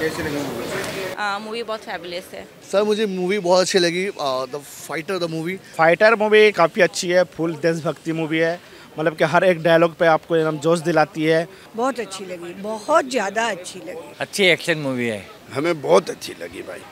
कैसी लगी movie? Movie बहुत फैबुलस है। सर मुझे मूवी बहुत अच्छी लगी, द मूवी। फाइटर मूवी काफ़ी अच्छी है, फुल देशभक्ति मूवी है, मतलब कि हर एक डायलॉग पे आपको एकदम जोश दिलाती है। बहुत अच्छी लगी, बहुत ज़्यादा अच्छी लगी। अच्छी एक्शन मूवी है, हमें बहुत अच्छी लगी भाई।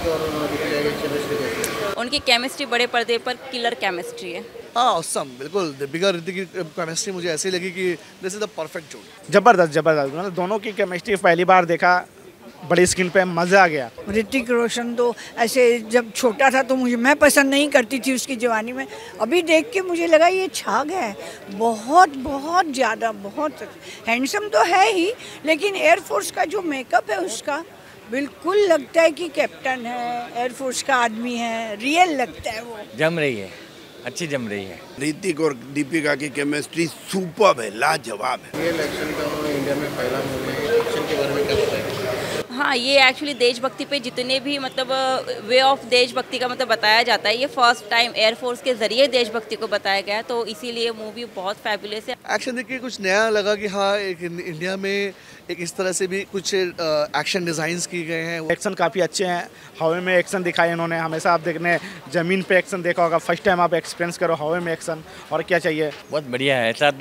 उनकी केमिस्ट्री बड़े पर्दे पर किलर केमिस्ट्री है। ऑसम, बिल्कुल। दीपिका ऋतिक की केमिस्ट्री मुझे ऐसी लगी कि दिस इज द परफेक्ट जोड़ी। जबरदस्त जबरदस्त, मतलब दोनों की केमिस्ट्री पहली बार देखा बड़ी स्क्रीन पे, मज़ा आ गया। ऋतिक रोशन तो ऐसे जब छोटा था तो मैं पसंद नहीं करती थी उसकी जवानी में, अभी देख के मुझे लगा ये छा गया है। बहुत बहुत ज़्यादा, बहुत हैंडसम तो है ही, लेकिन एयरफोर्स का जो मेकअप है उसका बिल्कुल लगता है कि कैप्टन है, एयरफोर्स का आदमी है, रियल लगता है वो। जम रही है, अच्छी जम रही है। ऋतिक और दीपिका की केमिस्ट्री सुपर्ब है, लाजवाब है। रियल एक्शन का इंडिया में पहला मूवी है, एक्शन के बारे में क्या बताएंगे? हाँ, ये एक्चुअली देशभक्ति पे जितने भी मतलब वे ऑफ देशभक्ति का मतलब बताया जाता है, ये फर्स्ट टाइम एयरफोर्स के जरिए देशभक्ति को बताया गया है, तो इसीलिए मूवी बहुत फैबुलस है। एक्शन देख के कुछ नया लगा कि हाँ, एक इंडिया में एक इस तरह से भी कुछ एक्शन डिज़ाइंस किए गए हैं। एक्शन काफ़ी अच्छे हैं, हवा में एक्शन दिखाए इन्होंने। हमेशा आप देखने ज़मीन पे एक्शन देखा होगा, फर्स्ट टाइम आप एक्सपीरियंस करो हवा में एक्शन, और क्या चाहिए। बहुत बढ़िया है, ऐसा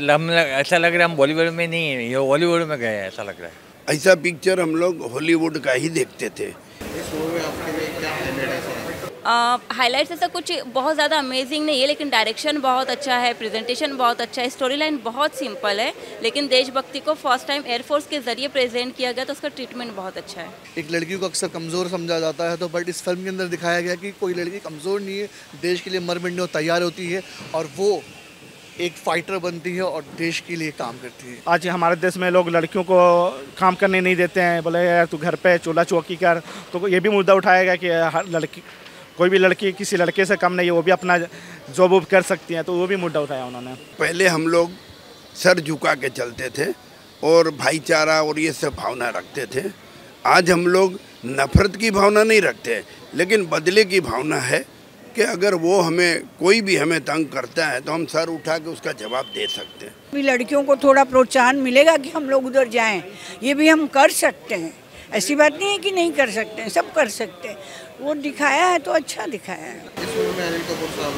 लग रहा है हम बॉलीवुड में नहीं है, ये हॉलीवुड में गए हैं, ऐसा लग रहा है। ऐसा पिक्चर हम लोग हॉलीवुड का ही देखते थे। इस मूवी में आपके लिए क्या हाईलाइट है? हाईलाइट्स ऐसा कुछ बहुत ज़्यादा अमेजिंग नहीं है, लेकिन डायरेक्शन बहुत अच्छा है, प्रेजेंटेशन बहुत अच्छा है, स्टोरी लाइन बहुत सिंपल है, लेकिन देशभक्ति को फर्स्ट टाइम एयरफोर्स के जरिए प्रेजेंट किया गया तो उसका ट्रीटमेंट बहुत अच्छा है। एक लड़की को अक्सर कमज़ोर समझा जाता है, तो बट इस फिल्म के अंदर दिखाया गया कि कोई लड़की कमज़ोर नहीं है, देश के लिए मर मिटने को तैयार होती है, और वो एक फाइटर बनती है और देश के लिए काम करती है। आज हमारे देश में लोग लड़कियों को काम करने नहीं देते हैं, बोले यार तू घर पे चूल्हा चौकी कर, तो ये भी मुद्दा उठाएगा कि हर लड़की, कोई भी लड़की किसी लड़के से कम नहीं है, वो भी अपना जॉब वॉब कर सकती हैं, तो वो भी मुद्दा उठाया उन्होंने। पहले हम लोग सर झुका के चलते थे और भाईचारा और ये सब भावना रखते थे। आज हम लोग नफरत की भावना नहीं रखते, लेकिन बदले की भावना है कि अगर वो कोई भी हमें तंग करता है तो हम सर उठा के उसका जवाब दे सकते हैं। भी लड़कियों को थोड़ा प्रोत्साहन मिलेगा कि हम लोग उधर जाएं, ये भी हम कर सकते हैं, ऐसी बात नहीं है कि नहीं कर सकते हैं, सब कर सकते हैं। वो दिखाया है तो अच्छा दिखाया है। इस फिल्म में अनिल कपूर साहब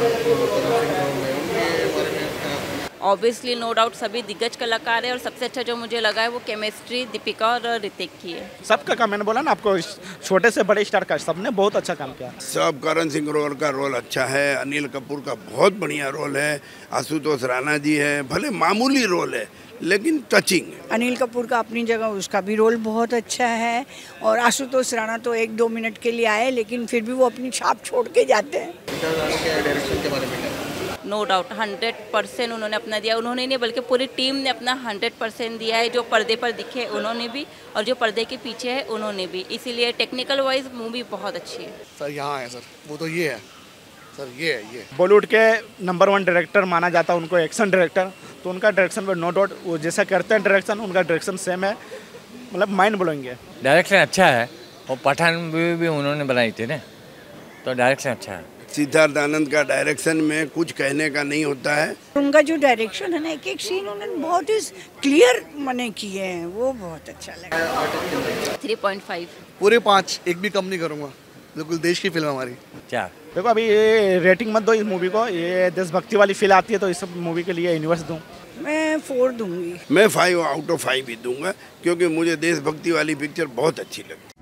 हैं, ऑब्वियसली नो डाउट सभी दिग्गज कलाकार है, और सबसे अच्छा जो मुझे लगा है वो केमिस्ट्री दीपिका और ऋतिक की है। सबका काम, मैंने बोला ना आपको, छोटे से बड़े स्टार का सबने बहुत अच्छा काम किया। सब करण सिंह ग्रोवर का रोल अच्छा है, अनिल कपूर का बहुत बढ़िया रोल है, आशुतोष राणा जी है, भले मामूली रोल है लेकिन टचिंग है। अनिल कपूर का अपनी जगह उसका भी रोल बहुत अच्छा है, और आशुतोष राणा तो 1-2 मिनट के लिए आए, लेकिन फिर भी वो अपनी छाप छोड़ के जाते हैं। डायरेक्शन के बारे में क्या? नो डाउट 100% उन्होंने अपना दिया, उन्होंने नहीं बल्कि पूरी टीम ने अपना 100% दिया है। जो पर्दे पर दिखे उन्होंने भी, और जो पर्दे के पीछे है उन्होंने भी, इसीलिए टेक्निकल वाइज मूवी बहुत अच्छी है। सर यहाँ है सर, वो तो ये है सर, ये बॉलीवुड के नंबर 1 डायरेक्टर माना जाता है उनको, एक्शन डायरेक्टर, तो उनका डायरेक्शन पर नो डाउट वो जैसा करते हैं डायरेक्शन, उनका डायरेक्शन सेम है, मतलब माइंड ब्लोइंग है। डायरेक्शन अच्छा है, और पठान मूवी भी उन्होंने बनाई थी ना, तो डायरेक्शन अच्छा है। सिद्धार्थ आनंद का डायरेक्शन में कुछ कहने का नहीं होता है। उनका जो डायरेक्शन है ना, एक एक सीन उन्होंने बहुत ही क्लियर मने किए हैं, वो बहुत अच्छा लगा। 3.5 पूरे 5, एक भी कम नहीं करूँगा, बिल्कुल देश की फिल्म हमारी। 4 देखो अभी ये रेटिंग मत दो इस मूवी को, ये देशभक्ति वाली फील आती है, तो इस मूवी के लिए यूनिवर्स दूँ मैं 4 दूंगी। मैं 5 आउट ऑफ 5 ही दूंगा, क्योंकि मुझे देशभक्ति वाली पिक्चर बहुत अच्छी लगी।